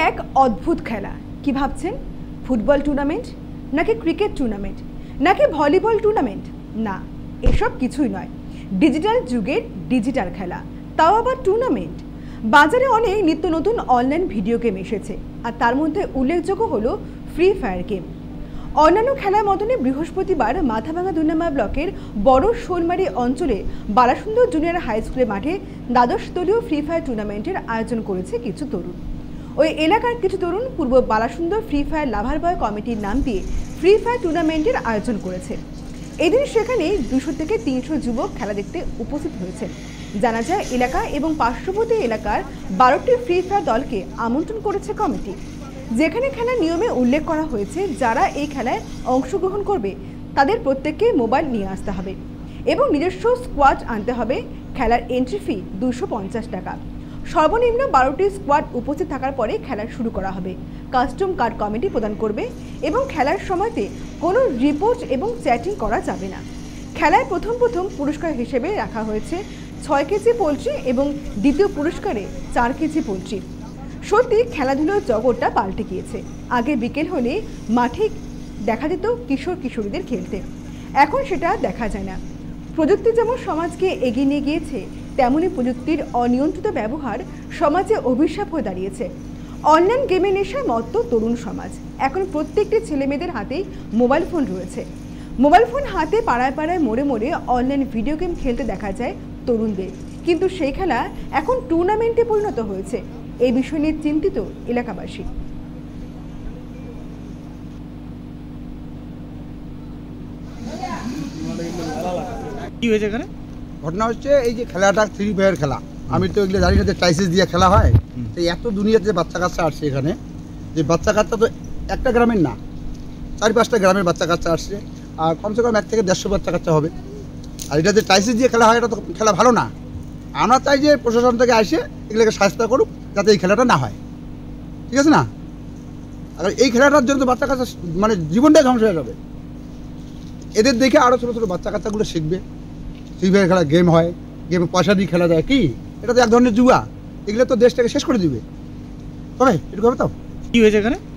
এক অদ্ভুত খেলা। কি ভাবছেন? ফুটবল টুর্নামেন্ট, নাকি ক্রিকেট টুর্নামেন্ট, নাকি ভলিবল টুর্নামেন্ট? না, এসব কিছুই নয়। ডিজিটাল যুগের ডিজিটাল খেলা, তাও আবার টুর্নামেন্ট। বাজারে অনেক নিত্য নতুন অনলাইন ভিডিও গেম এসেছে, আর তার মধ্যে উল্লেখযোগ্য হলো ফ্রি ফায়ার গেম। অন্যান্য খেলার মতনই বৃহস্পতিবার মাথাভাঙা ২ নম্বর ব্লকের বড় শোলমারি অঞ্চলে বালাসুন্দর জুনিয়র হাই স্কুলের মাঠে দ্বাদশ দলীয় ফ্রি ফায়ার টুর্নামেন্টের আয়োজন করেছে কিছু তরুণ। ওই এলাকার কিছু তরুণ পূর্ব Balasundar free fire lover boy কমিটির নাম দিয়ে ফ্রি ফায়ার টুর্নামেন্টের আয়োজন করেছে। এদিন সেখানে ২০০ থেকে ৩০০ যুবক খেলা দেখতে উপস্থিত হয়েছেন। জানা যায়, এলাকা এবং পার্শ্ববর্তী এলাকার ১২টি ফ্রি ফায়ার দলকে আমন্ত্রণ করেছে কমিটি, যেখানে খেলার নিয়মে উল্লেখ করা হয়েছে যারা এই খেলায় অংশগ্রহণ করবে তাদের প্রত্যেককে মোবাইল নিয়ে আসতে হবে এবং নিজস্ব স্কোয়াড আনতে হবে। খেলার এন্ট্রি ফি ২৫০ টাকা। সর্বনিম্ন ১২টি স্কোয়াড উপস্থিত থাকার পরে খেলা শুরু করা হবে। কাস্টম কার্ড কমিটি প্রদান করবে এবং খেলার সময়তে কোনো রিপোর্ট এবং চ্যাটিং করা যাবে না। খেলায় প্রথম পুরস্কার হিসেবে রাখা হয়েছে ৬ কেজি পোলট্রি এবং দ্বিতীয় পুরস্কারে ৪ কেজি পোলট্রি। সত্যি খেলাধুলোর জগৎটা পাল্টে গিয়েছে। আগে বিকেল হলে মাঠে দেখা যেত কিশোর কিশোরীদের খেলতে, এখন সেটা দেখা যায় না। প্রযুক্তি যেমন সমাজকে এগিয়ে নিয়ে গিয়েছে, তেমনই প্রযুক্তির অনিয়ন্ত্রিত ব্যবহার সমাজে অভিশাপ হয়ে দাঁড়িয়েছে। অনলাইন গেমে নেশায় মত্ত তরুণ সমাজ। এখন প্রত্যেকটি ছেলেমেয়েদের হাতেই মোবাইল ফোন রয়েছে। মোবাইল ফোন হাতে পাড়ায় পাড়ায় মোড়ে মোড়ে অনলাইন ভিডিও গেম খেলতে দেখা যায় তরুণদের, কিন্তু সেই খেলা এখন টুর্নামেন্টে পরিণত হয়েছে। এই বিষয় নিয়ে চিন্তিত এলাকাবাসী। কি হয়েছে এখানে? ঘটনা হচ্ছে এই যে খেলাটা ফ্রি ফায়ার খেলা, আমি তো এগুলো জানি না যে টাইসেস দিয়ে খেলা হয়। তো এত দুনিয়াতে বাচ্চা কাচ্চা আসছে এখানে, যে বাচ্চা কাচ্চা তো একটা গ্রামের না, ৪-৫টা গ্রামের বাচ্চা কাচ্চা আসছে, আর কমসে কম ১ থেকে ১৫০ বাচ্চা কাচ্চা হবে। আর এটা যে টাইসেস দিয়ে খেলা হয়, এটা তো খেলা ভালো না। আমরা চাই যে প্রশাসন থেকে আসে এগুলোকে শাস্তি করুক, যাতে এই খেলাটা না হয়। ঠিক আছে না? আর এই খেলাটার জন্য তো বাচ্চা কাচ্চা মানে জীবনটাই ধ্বংস হয়ে যাবে। এদের দেখে আরও ছোটো ছোটো বাচ্চা কাচ্চাগুলো শিখবে ফ্রি ফায়ার খেলা। গেম হয়, গেমে পয়সা দিয়ে খেলা যায়, কি এটা তো এক ধরনের জুয়া। এগুলো তো দেশটাকে শেষ করে দিবে। তবে এটুকু হবে তো। কি হয়েছে এখানে?